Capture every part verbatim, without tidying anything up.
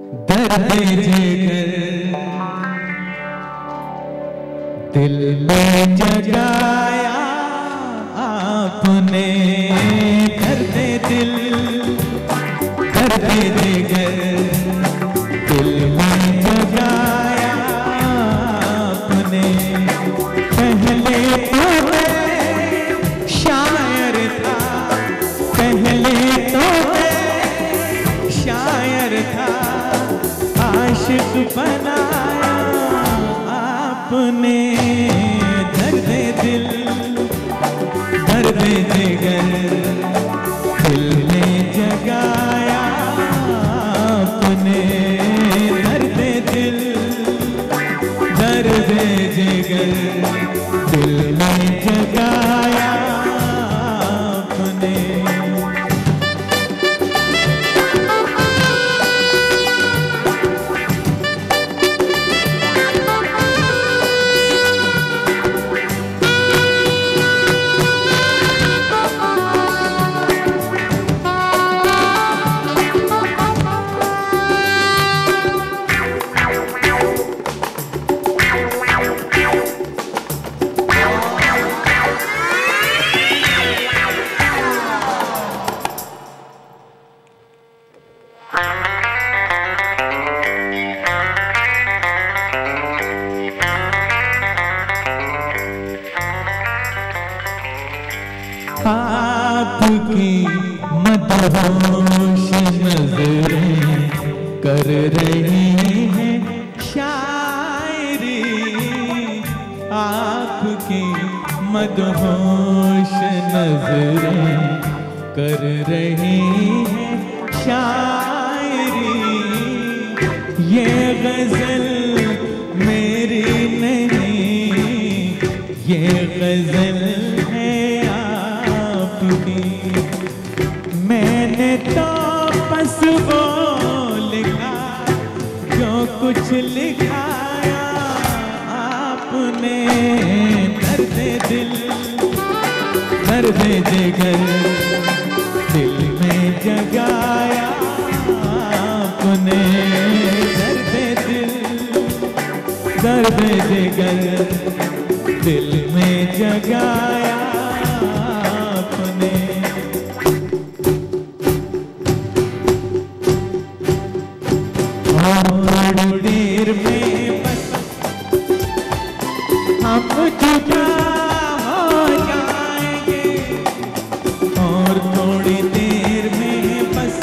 दर्द जिगर दिल में जगाया आपने, दर्द दिल दर्द जिगर दिल में जगाया आपने। पहले तो मैं शायर था, पहले तो मैं शायर था, आशिक बनाया आपने। दर्द दिल दर्द जिगर दिल में जगाया आपने, दर्द दिल दर्द जिगर दिल में जगाया आपने। आपकी मदहोश नजरें कर रही हैं शायरी, आपकी मदहोश नजरें कर रही हैं शायरी। ये गजल मेरी नहीं, ये गजल है आपकी। मैंने तो बस वो लिखा जो कुछ लिखाया आपने। दर्द दिल दर्द जिगर दिल में जगाया आपने, दर्द दिल दर्द जिगर दिल में जगाया आपने। और देर में बस हम जुदा हो जाएंगे, और थोड़ी देर में बस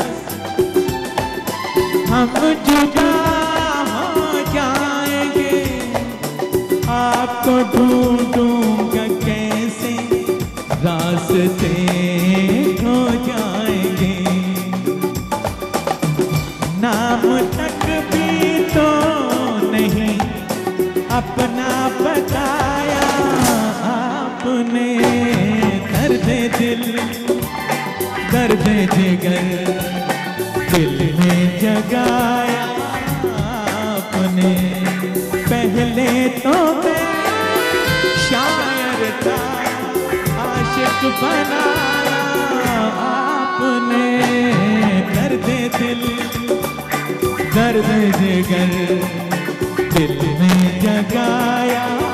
हम जुदा हो जाएंगे। आपको ढूंढूंगा कैसे रास्ते हो जाएंगे, नाम तक भी तो नहीं अपना बताया आपने। दर्द दिल दर्द जिगर दिल में जगाया आपने। पहले तो मैं शायर था, आशिक बनाया आपने। दर्द दिल दर्द जिगर दिल में जगाया